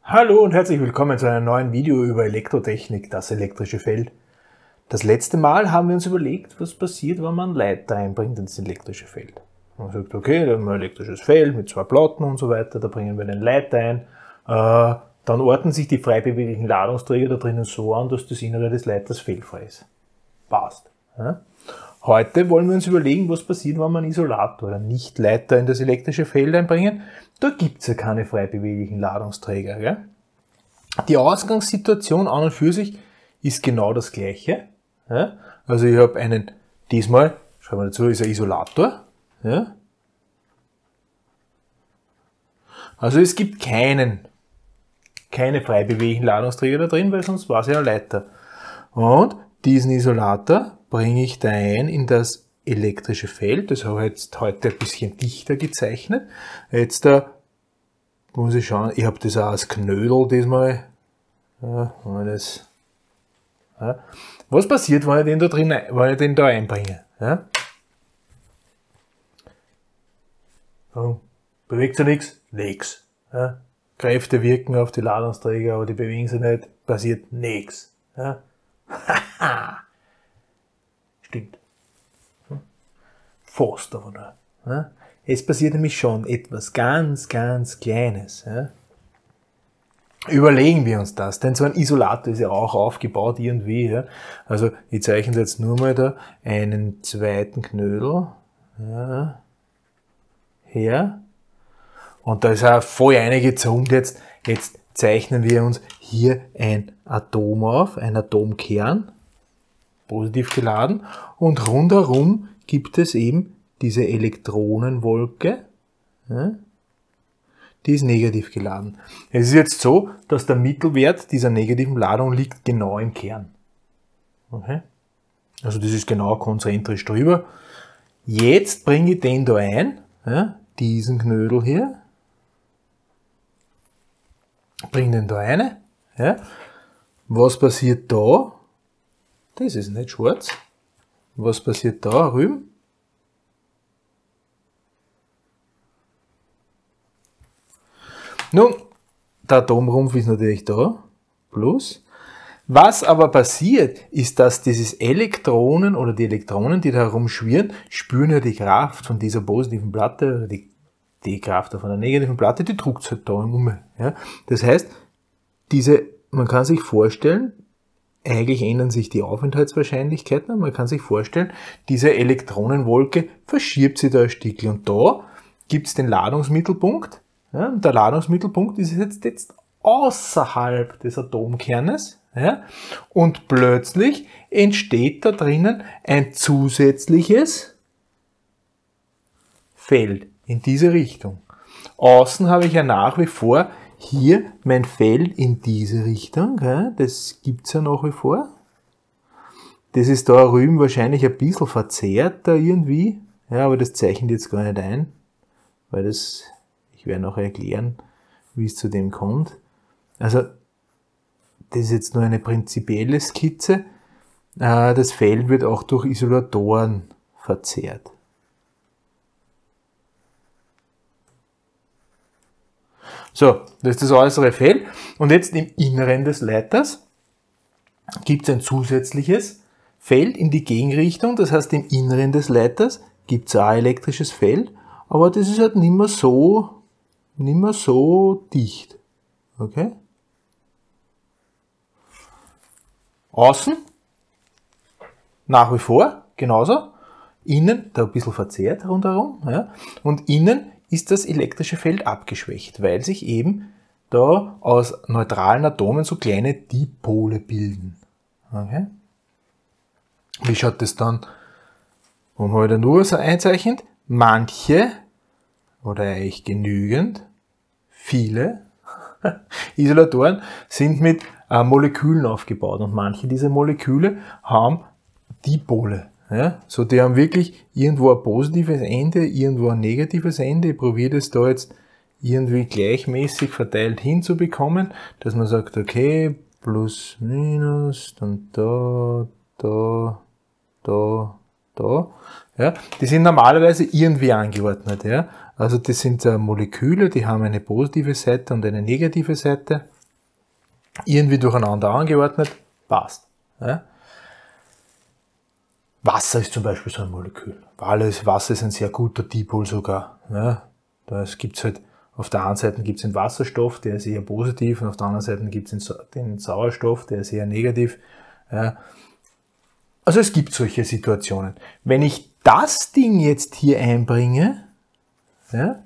Hallo und herzlich willkommen zu einem neuen Video über Elektrotechnik, das elektrische Feld. Das letzte Mal haben wir uns überlegt, was passiert, wenn man Leiter einbringt ins elektrische Feld. Man sagt, okay, da haben wir ein elektrisches Feld mit zwei Platten und so weiter, da bringen wir den Leiter ein. Dann ordnen sich die frei beweglichen Ladungsträger da drinnen so an, dass das Innere des Leiters fehlfrei ist. Passt. Ja? Heute wollen wir uns überlegen, was passiert, wenn wir einen Isolator oder Nichtleiter in das elektrische Feld einbringen. Da gibt es ja keine frei beweglichen Ladungsträger. Gell? Die Ausgangssituation an und für sich ist genau das gleiche. Ja? Also ich habe einen, diesmal, schreiben wir dazu, ist ein Isolator. Ja? Also es gibt keine frei beweglichen Ladungsträger da drin, weil sonst war es ja ein Leiter. Und diesen Isolator bringe ich da ein in das elektrische Feld. Das habe ich jetzt heute ein bisschen dichter gezeichnet. Jetzt muss ich schauen, ich habe das auch als Knödel diesmal. Ja, ja. Was passiert, wenn ich den da einbringe? Ja? Bewegt sich nichts? Nichts. Ja? Kräfte wirken auf die Ladungsträger, aber die bewegen sich nicht, passiert nichts. Ja? Stimmt. Fast aber nur. Ja? Es passiert nämlich schon etwas ganz, ganz Kleines. Ja? Überlegen wir uns das, denn so ein Isolator ist ja auch aufgebaut irgendwie. Ja? Also ich zeichne jetzt nur mal da einen zweiten Knödel her. Und da ist auch voll reingezoomt jetzt. Jetzt zeichnen wir uns hier ein Atom auf, ein Atomkern, positiv geladen. Und rundherum gibt es eben diese Elektronenwolke, die ist negativ geladen. Es ist jetzt so, dass der Mittelwert dieser negativen Ladung liegt genau im Kern. Okay? Also das ist genau konzentrisch drüber. Jetzt bringe ich den da ein, diesen Knödel hier. Bring den da rein. Ja. Was passiert da? Das ist nicht schwarz. Was passiert da drüben? Nun, der Atomrumpf ist natürlich da. Plus. Was aber passiert, ist, dass dieses Elektronen oder die Elektronen, die da herumschwirren, spüren ja die Kraft von dieser positiven Platte, oder die Kraft von der negativen Platte, die drückt es halt da um. Ja? Das heißt, man kann sich vorstellen, eigentlich ändern sich die Aufenthaltswahrscheinlichkeiten, man kann sich vorstellen, diese Elektronenwolke verschiebt sich da ein Stückchen und da gibt es den Ladungsmittelpunkt. Ja? Und der Ladungsmittelpunkt ist jetzt außerhalb des Atomkernes. Ja? Und plötzlich entsteht da drinnen ein zusätzliches Feld in diese Richtung. Außen habe ich ja nach wie vor hier mein Feld in diese Richtung. Ja? Das gibt es ja nach wie vor. Das ist da drüben wahrscheinlich ein bisschen verzerrt da irgendwie. Ja, aber das zeichnet jetzt gar nicht ein, weil ich werde noch erklären, wie es zu dem kommt. Also das ist jetzt nur eine prinzipielle Skizze. Das Feld wird auch durch Isolatoren verzerrt. So, das ist das äußere Feld. Und jetzt im Inneren des Leiters gibt es ein zusätzliches Feld in die Gegenrichtung. Das heißt, im Inneren des Leiters gibt es auch ein elektrisches Feld, aber das ist halt nicht mehr so dicht. Okay? Außen nach wie vor genauso. Innen da ein bisschen verzerrt rundherum. Ja? Und innen ist das elektrische Feld abgeschwächt, weil sich eben da aus neutralen Atomen so kleine Dipole bilden. Okay? Wie schaut das dann? Und habe ich da nur so einzeichnet? Manche, oder eigentlich genügend, viele Isolatoren sind mit Molekülen aufgebaut und manche dieser Moleküle haben Dipole. Ja, so, die haben wirklich irgendwo ein positives Ende, irgendwo ein negatives Ende. Ich probiere das da jetzt irgendwie gleichmäßig verteilt hinzubekommen, dass man sagt, okay, plus, minus, dann da. Ja, die sind normalerweise irgendwie angeordnet. Ja. Also das sind Moleküle, die haben eine positive Seite und eine negative Seite. irgendwie durcheinander angeordnet, passt. Ja. Wasser ist zum Beispiel so ein Molekül. Wasser ist ein sehr guter Dipol sogar. Ja. Da gibt's halt, auf der einen Seite gibt es den Wasserstoff, der ist eher positiv, und auf der anderen Seite gibt es den Sauerstoff, der ist eher negativ. Ja. Also es gibt solche Situationen. Wenn ich das Ding jetzt hier einbringe, ja,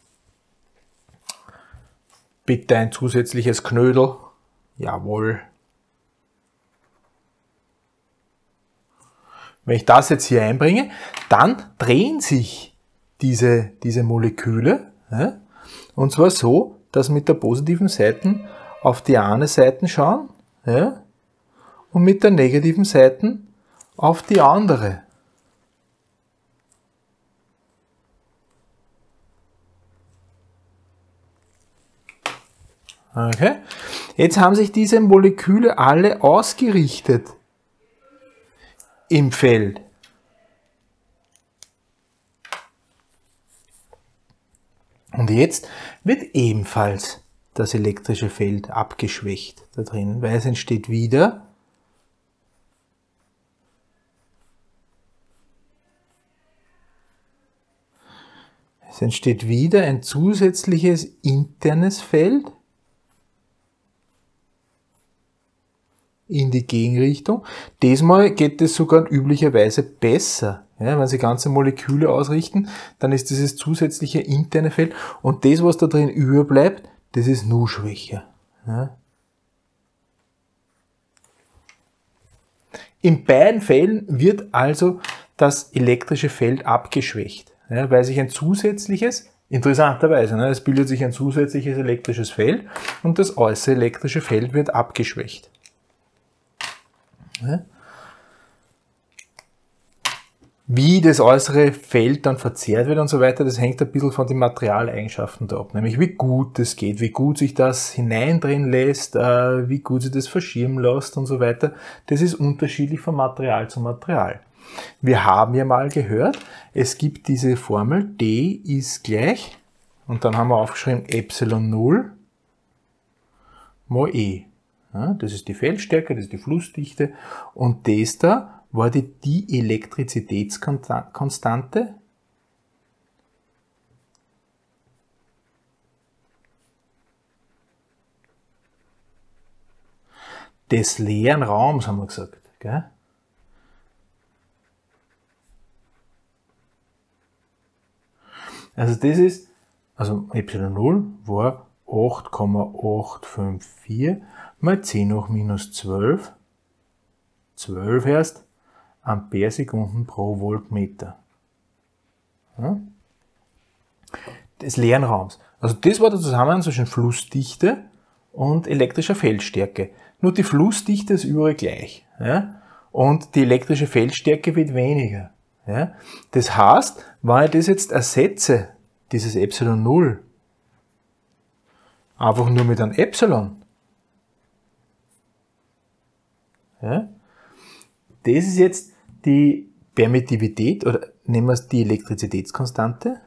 bitte ein zusätzliches Knödel, jawohl. Wenn ich das jetzt hier einbringe, dann drehen sich diese Moleküle, ja, und zwar so, dass mit der positiven Seite auf die eine Seite schauen, ja, und mit der negativen Seite auf die andere. Okay. Jetzt haben sich diese Moleküle alle ausgerichtet im Feld. Und jetzt wird ebenfalls das elektrische Feld abgeschwächt da drin, weil es entsteht wieder ein zusätzliches internes Feld in die Gegenrichtung. Diesmal geht es sogar üblicherweise besser. Ja, wenn Sie ganze Moleküle ausrichten, dann ist dieses zusätzliche interne Feld, und das, was da drin überbleibt, das ist nur schwächer. Ja. In beiden Fällen wird also das elektrische Feld abgeschwächt, ja, weil sich ein zusätzliches, interessanterweise, ne, es bildet sich ein zusätzliches elektrisches Feld und das äußere elektrische Feld wird abgeschwächt. Ja. Wie das äußere Feld dann verzerrt wird und so weiter, das hängt ein bisschen von den Materialeigenschaften da ab. Nämlich wie gut es geht, wie gut sich das hineindrehen lässt, wie gut sich das verschirmen lässt und so weiter. Das ist unterschiedlich von Material zu Material. Wir haben ja mal gehört, es gibt diese Formel, D ist gleich, und dann haben wir aufgeschrieben Epsilon 0 mal E. Ja, das ist die Feldstärke, das ist die Flussdichte, und das da war die Dielektrizitätskonstante des leeren Raums, haben wir gesagt. Gell? Also das ist, also Epsilon 0 war 8,854 mal 10 hoch minus 12, 12 erst, Amperesekunden pro Voltmeter. Ja? Des leeren Raums. Also das war der Zusammenhang zwischen Flussdichte und elektrischer Feldstärke. Nur die Flussdichte ist überall gleich. Ja? Und die elektrische Feldstärke wird weniger. Ja? Das heißt, wenn ich das jetzt ersetze, dieses Epsilon 0, einfach nur mit einem Epsilon, ja? Das ist jetzt die Permittivität, oder nehmen wir es die Elektrizitätskonstante.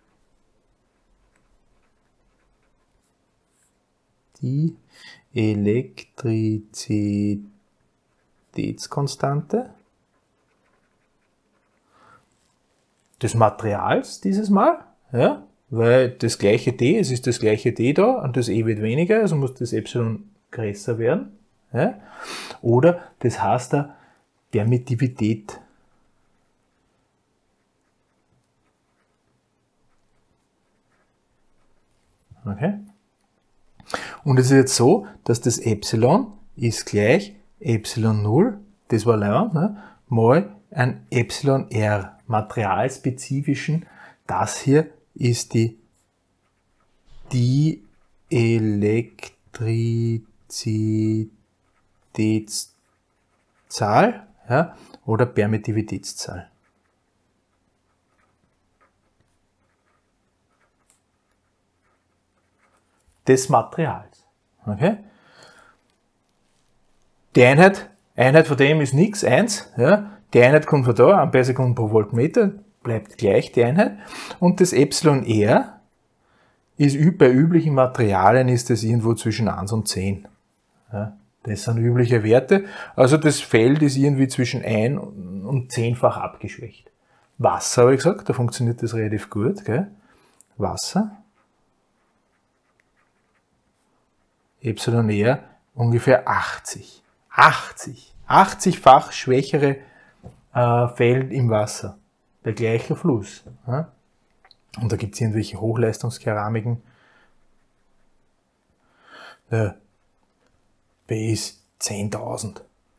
Die Elektrizitätskonstante des Materials dieses Mal, ja, weil das gleiche D, es ist das gleiche D da und das E wird weniger, also muss das Epsilon größer werden. Ja. Oder das heißt da Permittivität. Okay. Und es ist jetzt so, dass das Epsilon ist gleich Epsilon 0, das war leer, ne, mal ein Epsilon R, materialspezifischen. Das hier ist die Dielektrizitätszahl, ja, oder Permittivitätszahl. Des Materials. Okay? Die Einheit von dem ist nichts, 1. Ja? Die Einheit kommt von da, Amperesekunden pro Voltmeter, bleibt gleich die Einheit. Und das Epsilon R ist bei üblichen Materialien ist das irgendwo zwischen 1 und 10. Ja, das sind übliche Werte. Also das Feld ist irgendwie zwischen 1 und 10-fach abgeschwächt. Wasser, habe ich gesagt, da funktioniert das relativ gut. Gell? Wasser. εr ungefähr 80. 80-fach schwächere Feld im Wasser. Der gleiche Fluss. Ja? Und da gibt es irgendwelche Hochleistungskeramiken. Der B ist 10.000.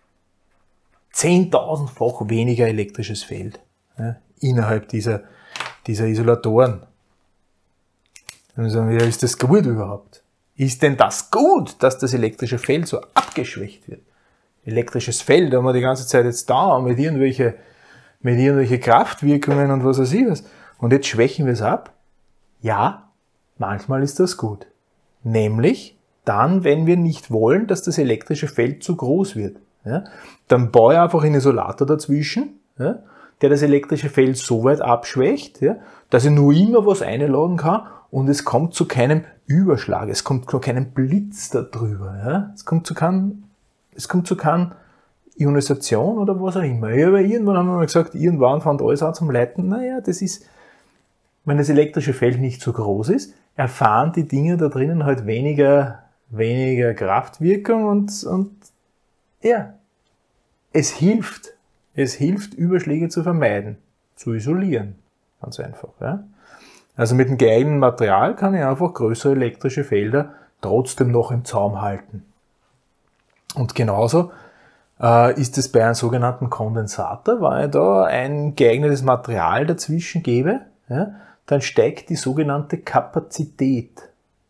10.000-fach weniger elektrisches Feld, ja, innerhalb dieser Isolatoren. Dann sagen wir, ist das gut überhaupt? Ist denn das gut, dass das elektrische Feld so abgeschwächt wird? Elektrisches Feld, da haben wir die ganze Zeit jetzt da mit irgendwelche Kraftwirkungen und was weiß ich was. Und jetzt schwächen wir es ab? Ja, manchmal ist das gut. Nämlich dann, wenn wir nicht wollen, dass das elektrische Feld zu groß wird. Ja, dann baue ich einfach einen Isolator dazwischen, ja, der das elektrische Feld so weit abschwächt, ja, dass ich nur immer was einladen kann und es kommt zu keinem Überschlag, es kommt zu keinem Blitz da drüber. Ja. Es kommt zu keiner Ionisation oder was auch immer. Ja, aber irgendwann haben wir mal gesagt, irgendwann fängt alles an zum Leiten. Naja, das ist, wenn das elektrische Feld nicht so groß ist, erfahren die Dinge da drinnen halt weniger Kraftwirkung und ja, es hilft Überschläge zu vermeiden, zu isolieren. Ganz einfach. Ja. Also mit dem geeigneten Material kann ich einfach größere elektrische Felder trotzdem noch im Zaum halten. Und genauso ist es bei einem sogenannten Kondensator, wenn ich da ein geeignetes Material dazwischen gebe, ja, dann steigt die sogenannte Kapazität.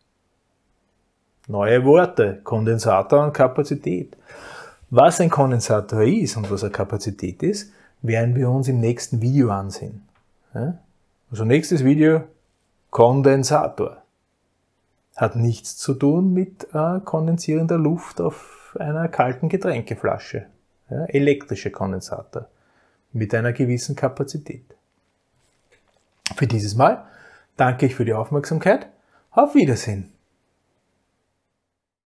Neue Worte, Kondensator und Kapazität. Was ein Kondensator ist und was eine Kapazität ist, werden wir uns im nächsten Video ansehen. Ja? Also nächstes Video, Kondensator. Hat nichts zu tun mit kondensierender Luft auf einer kalten Getränkeflasche. Ja? Elektrische Kondensator mit einer gewissen Kapazität. Für dieses Mal danke ich für die Aufmerksamkeit. Auf Wiedersehen.